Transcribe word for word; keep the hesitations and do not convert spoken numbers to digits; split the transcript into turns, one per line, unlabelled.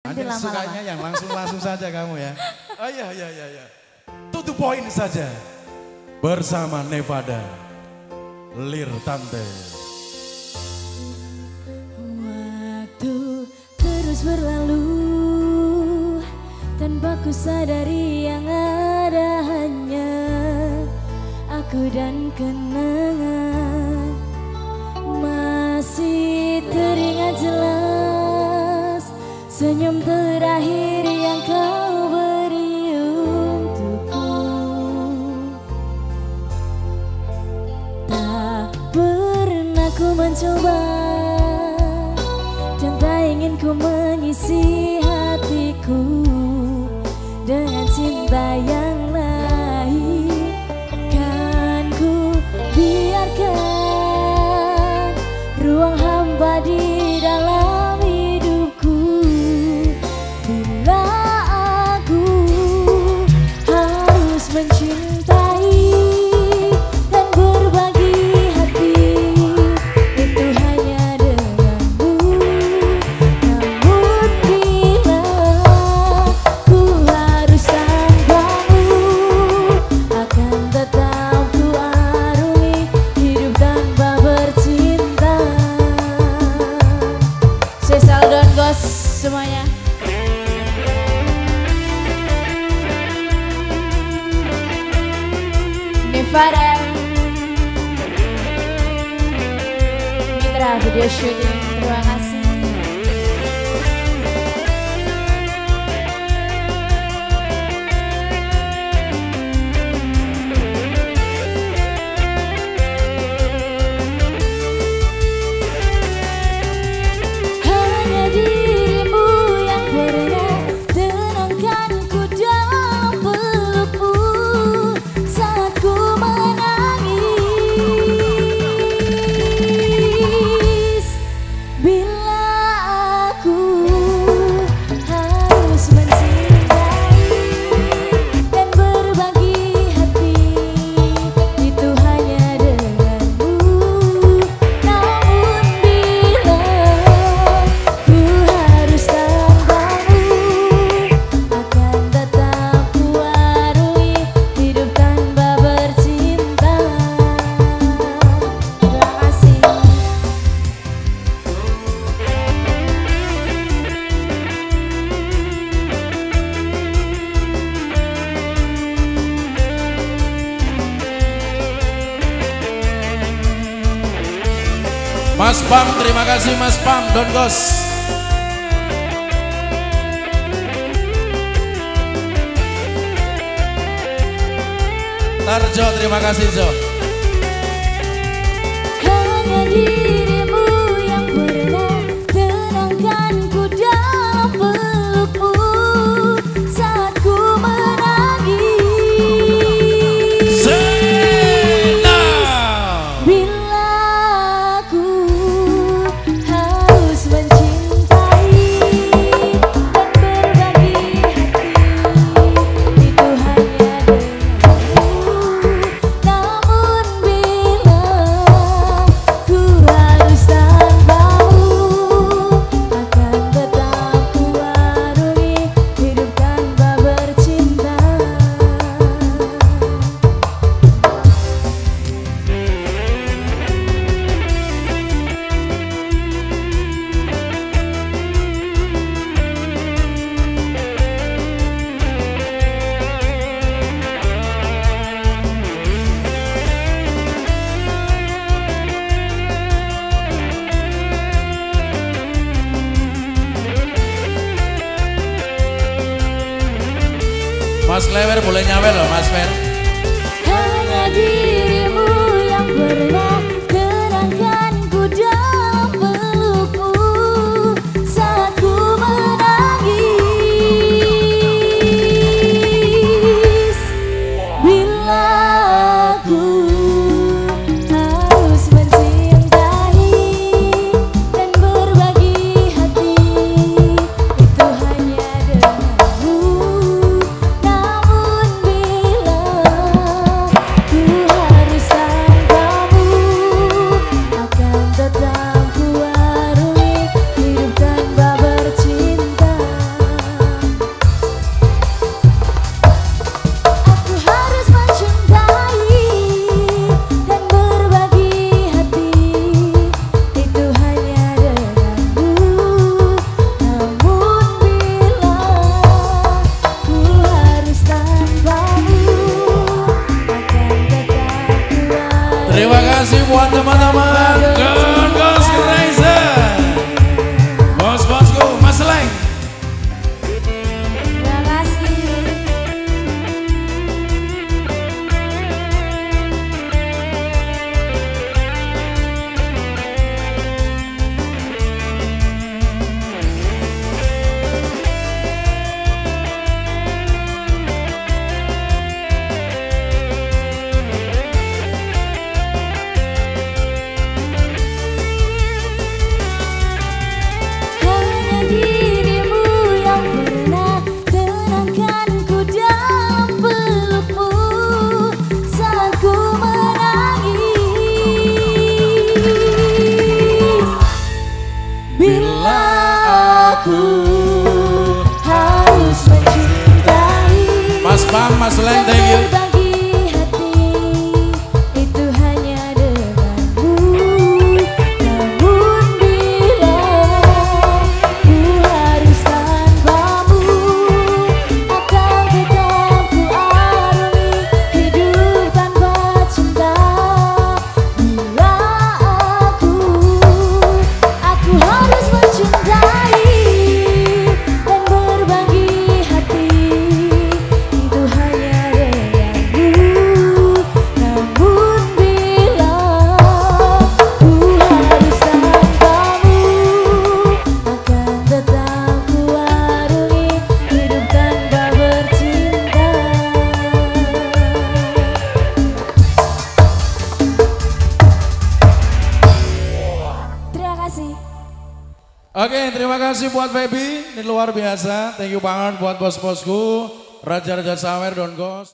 Anda sukanya yang langsung-langsung saja kamu ya. Oh iya, iya, iya. iya. Tutup poin saja. Bersama Nevada. Lir Tante.
Waktu terus berlalu tanpa ku sadari yang ada hanya aku dan kenangan. Masih teringat jelas senyum terakhir yang kau beri untukku. Tak pernah ku mencoba dan tak ingin ku mengisi hatiku dengan cinta yang lain. Kan ku biarkan ruang hampa di dalam hidupku bila aku harus mencintai dan berbagi hati. Itu hanya denganmu. Namun bila ku harus tanpamu, akan tetap ku arungi hidup tanpa bercinta. Sesal Don Gos semuanya. Nevada Mitra Video Shooting, terima kasih. Hanya dirimu yang pernah tenangkanku dalam pelukmu saat ku menangis. Bila aku harus mencintai dan berbagi hati, itu hanya denganmu. Namun bila ku harus tanpamu, akan tetap ku arungi hidup tanpa bercinta. Terima kasih.
Mas Pam, terima kasih Mas Pam, Don Gos. Tarjo, terima kasih Jo.
Hanya dirimu yang pernah tenangkanku dalam pelukmu saat ku menangis.
Zena.
Bila aku harus mencintai dan berbagi hati, itu hanya denganmu. Namun bila ku harus tanpamu, akan tetap ku arungi hidup tanpa bercinta.
Mas Lewer boleh nyawer loh Mas Fer.
Hanya dirimu yang pernah tenangkanku dalam pelukmu saat ku menangis. Bila aku harus mencintai dan berbagi hati, itu hanya denganmu. Namun bila
Mas Leng, thank you.
Berbagi hati itu hanya denganmu. Namun bila ku harus tanpamu, akan tetap ku arungi hidup tanpa cinta. Bila aku, aku harus mencintai dan berbagi hati itu hanya denganmu. Namun bila ku harus tanpamu, akan tetap ku arungi hidup tanpa bercinta. Terima kasih.
Oke, terima kasih buat Feby. Ini luar biasa. Thank you banget buat bos-bosku. Raja-Raja Sawer, Don Gos.